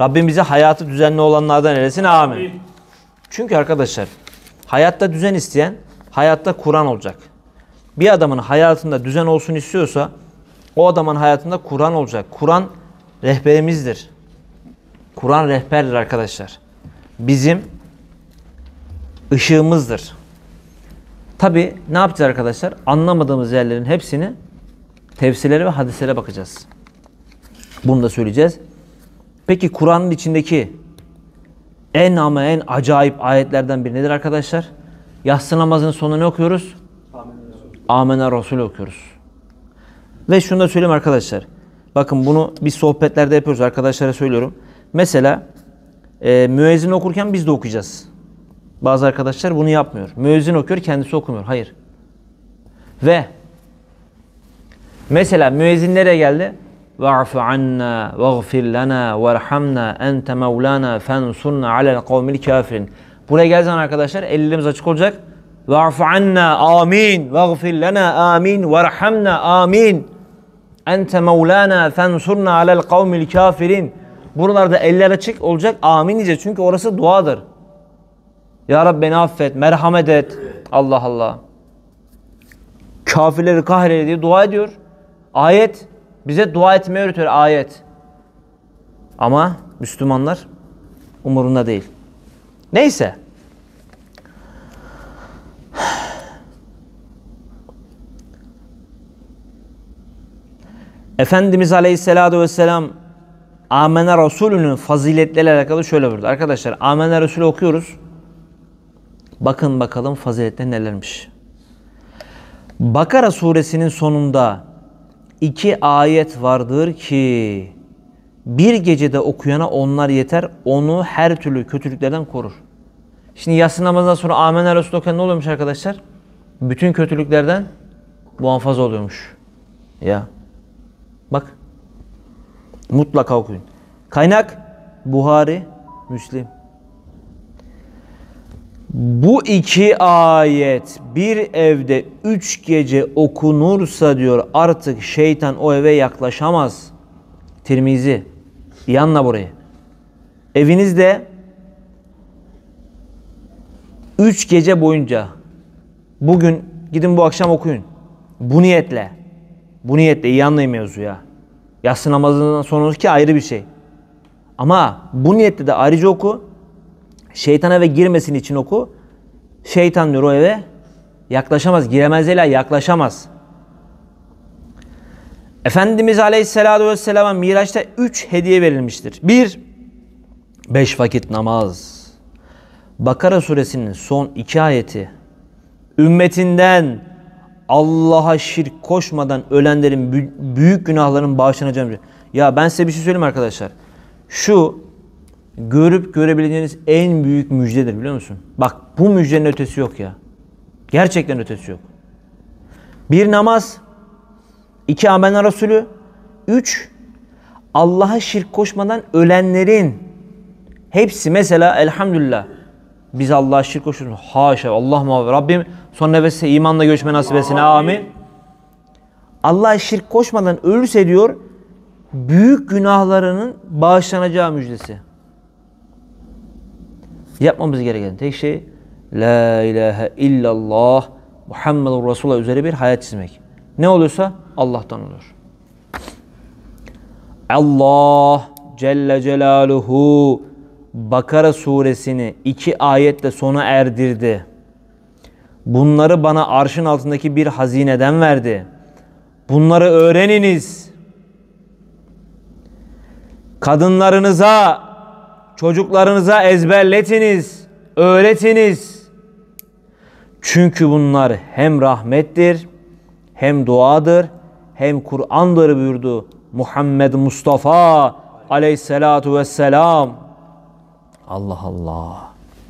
Rabbim bize hayatı düzenli olanlardan eylesin. Amin. Çünkü arkadaşlar hayatta düzen isteyen hayatta Kur'an olacak. Bir adamın hayatında düzen olsun istiyorsa o adamın hayatında Kur'an olacak. Kur'an rehberimizdir. Kur'an rehberdir arkadaşlar. Bizim ışığımızdır. Tabi ne yapacağız arkadaşlar? Anlamadığımız yerlerin hepsini tefsirlere ve hadislere bakacağız. Bunu da söyleyeceğiz. Peki Kur'an'ın içindeki en ama en acayip ayetlerden biri nedir arkadaşlar? Yatsı namazının sonunda ne okuyoruz? Amener Resul okuyoruz. Ve şunu da söyleyeyim arkadaşlar. Bakın bunu biz sohbetlerde yapıyoruz. Arkadaşlara söylüyorum. Mesela müezzin okurken biz de okuyacağız. Bazı arkadaşlar bunu yapmıyor. Müezzin okuyor, kendisi okumuyor. Hayır. Ve mesela müezzin nereye geldi? وَعْفُ عَنَّا وَغْفِرْ لَنَا وَارْحَمْنَا اَنْتَ مَوْلَانَا فَانْصُرْنَا عَلَى الْقَوْمِ الْكَافِرِينَ. Buraya geldiği zaman arkadaşlar ellerimiz açık olacak. وَعْفُ عَنَّا آمين وَغْفِرْ لَنَا آمين وَارْحَمْنَا آمين اَنْتَ مَوْلَانَا فَانْصُرْنَا عَلَى الْقَوْمِ الْكَافِرِينَ. Buralarda eller açık olacak. Amin diyeceğiz. Çünkü orası duadır. Ya Rabbi beni affet, merhamet et. Allah Allah. Kafirleri kahreyle diye dua ediyor. Ayet. Bize dua etmeyi öğretiyor ayet. Ama Müslümanlar umurunda değil. Neyse. Efendimiz Aleyhisselatü Vesselam Amene Resulü'nün faziletleriyle alakalı şöyle buyurdu. Arkadaşlar Amene Resulü okuyoruz. Bakın bakalım faziletleri nelermiş. Bakara suresinin sonunda 2 ayet vardır ki bir gecede okuyana onlar yeter. Onu her türlü kötülüklerden korur. Şimdi yatsı namazından sonra Amener Resul okuyan ne oluyormuş arkadaşlar? Bütün kötülüklerden muhafaza oluyormuş. Ya. Bak. Mutlaka okuyun. Kaynak Buhari, Müslim. Bu 2 ayet bir evde 3 gece okunursa diyor artık şeytan o eve yaklaşamaz. Tirmizi. İyi anla burayı. Evinizde 3 gece boyunca bugün gidin bu akşam okuyun. Bu niyetle. Bu niyetle iyi anlayın mevzuya. Yatsı namazından sonraki ayrı bir şey. Ama bu niyetle de ayrıca oku. Şeytan eve girmesin için oku. Şeytan diyor o eve yaklaşamaz. Giremez değil, yaklaşamaz. Efendimiz Aleyhisselatü Vesselam'a Miraç'ta 3 hediye verilmiştir. 1. 5 vakit namaz. Bakara suresinin son 2 ayeti. Ümmetinden Allah'a şirk koşmadan ölenlerin büyük günahlarının bağışlanacağını. Ya ben size bir şey söyleyeyim arkadaşlar. Şu görüp görebileceğiniz en büyük müjdedir biliyor musun? Bak bu müjdenin ötesi yok ya. Gerçekten ötesi yok. 1 namaz, 2 Amener Resulü, 3 Allah'a şirk koşmadan ölenlerin hepsi mesela elhamdülillah biz Allah'a şirk koşuyoruz. Haşa Allah muhafaza. Rabbim son nefeste imanla göçme nasip etsin. Amin. Allah'a şirk koşmadan ölürse diyor büyük günahlarının bağışlanacağı müjdesi. Yapmamız gereken tek şey La ilahe illallah Muhammedur Resulullah üzere bir hayat çizmek. Ne oluyorsa Allah'tan olur. Allah Celle Celaluhu Bakara suresini 2 ayetle sona erdirdi. Bunları bana arşın altındaki bir hazineden verdi. Bunları öğreniniz. Kadınlarınıza, çocuklarınıza ezberletiniz, öğretiniz. Çünkü bunlar hem rahmettir, hem duadır, hem Kur'an'dır buyurdu Muhammed Mustafa Aleyhisselatu Vesselam. Allah Allah.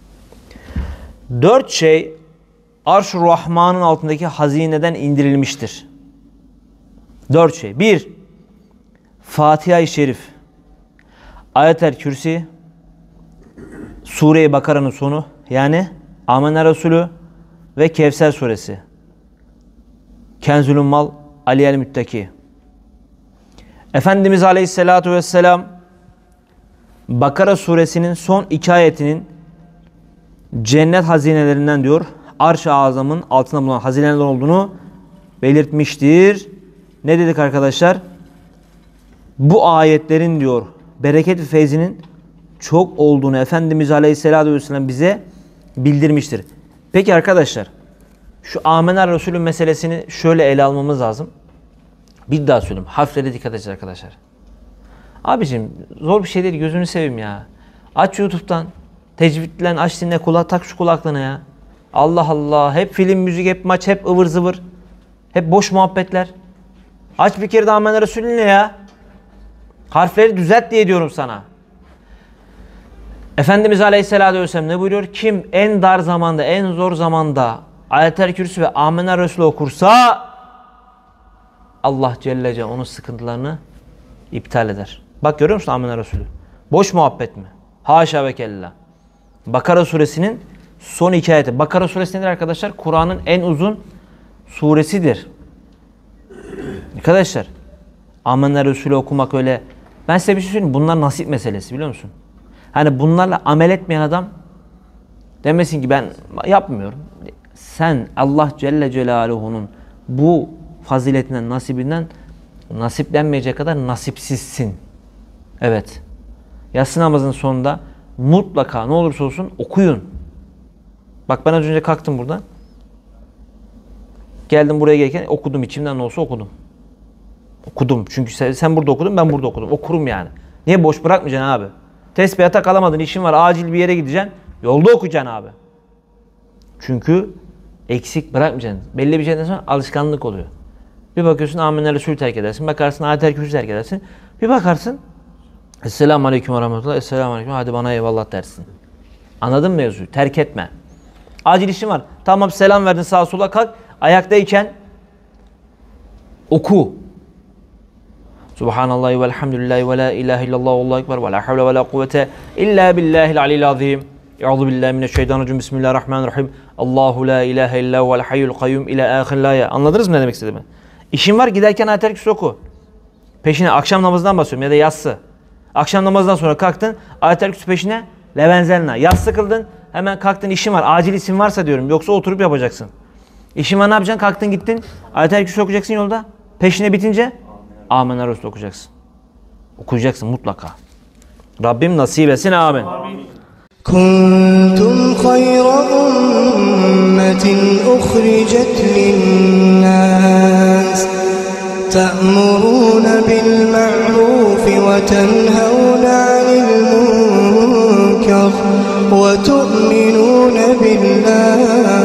4 şey Arş-ı Rahman'ın altındaki hazineden indirilmiştir. 4 şey. 1. Fatiha-i Şerif. Ayet-el Kürsi. Sure-i Bakara'nın sonu. Yani Amener Resulü ve Kevser suresi. Kenzülün Mal Aliyel Müttaki. Efendimiz Aleyhisselatu Vesselam Bakara suresinin son 2 ayetinin cennet hazinelerinden diyor, Arş-ı Azam'ın altında bulunan hazineler olduğunu belirtmiştir. Ne dedik arkadaşlar? Bu ayetlerin diyor bereket ve feyzinin çok olduğunu Efendimiz Aleyhisselatü Vesselam bize bildirmiştir. Peki arkadaşlar, şu Amener Resulü meselesini şöyle ele almamız lazım. Bir daha söyleyeyim. Harflere dikkat edeceğiz arkadaşlar. Abicim zor bir şey değil, gözünü seveyim ya. Aç YouTube'dan. Tecvidlen aç, dinle, tak şu kulaklığına ya. Allah Allah. Hep film, müzik, hep maç, hep ıvır zıvır. Hep boş muhabbetler. Aç bir kere de Amener Resulü ne ya? Harfleri düzelt diye diyorum sana. Efendimiz Aleyhisselatü Vesselam ne buyuruyor? Kim en dar zamanda, en zor zamanda Ayet-el Kürsü ve Amener Resulü okursa Allah Celle Celle onun sıkıntılarını iptal eder. Bak görüyor musun Amener Resulü? Boş muhabbet mi? Haşa ve kella. Bakara suresinin son 2 ayeti. Bakara suresi nedir arkadaşlar? Kur'an'ın en uzun suresidir. Arkadaşlar, Amener Resulü okumak öyle. Ben size bir şey söyleyeyim. Bunlar nasip meselesi, biliyor musun? Hani bunlarla amel etmeyen adam demesin ki ben yapmıyorum. Sen Allah Celle Celaluhu'nun bu faziletinden, nasibinden nasiplenmeyecek kadar nasipsizsin. Evet. Yatsı namazının sonunda mutlaka ne olursa olsun okuyun. Bak ben az önce kalktım buradan. Geldim buraya gelirken okudum, içimden ne olsa okudum. Okudum. Çünkü sen burada okudun, ben burada okudum. Okurum yani. Niye boş bırakmayacaksın abi? Tesbihata kalamadın, işin var, acil bir yere gideceksin. Yolda okuyacaksın abi. Çünkü eksik bırakmayacaksın. Belli bir şeyden sonra alışkanlık oluyor. Bir bakıyorsun Amener Resulü terk edersin. Bakarsın Ayet-el Kürsü terk edersin. Bir bakarsın Esselamu Aleyküm ve Rahmetullah. Esselamu Aleyküm. Hadi bana eyvallah dersin. Anladın mı mevzuyu? Terk etme. Acil işin var. Tamam, selam verdin, sağa sola kalk. Ayaktayken oku. Subhanallah ve elhamdülillahi ve la ilahe illallah ve allahu ekber ve la havle ve la kuvvete illa billahil aliyyil azim. Euzu billahi mineşşeytanirracim. Bismillahirrahmanirrahim. Allahu la ilahe illa huvel hayyul kayyum ila ahir la. Anladınız mı ne demek istediğimi? İşin var, giderken Ayet-el Kürsü oku. Peşine akşam namazından bahsediyorum ya da yatsı. Akşam namazından sonra kalktın, Ayet-el Kürsü peşine levenzelna. Yatsı kıldın, hemen kalktın, işin var. Acil işin varsa diyorum. Yoksa oturup yapacaksın. İşin var, ne yapacaksın? Kalktın gittin. Ayet-el Kürsü okuyacaksın yolda. Peşine bitince Amener Resulü okuyacaksın. Okuyacaksın mutlaka. Rabbim nasip etsin. Amin. Kuntum hayra ummetin uhricet linnas ta'muruna bil ma'ruf ve tenhavuna 'anil munkar ve tu'minuna billah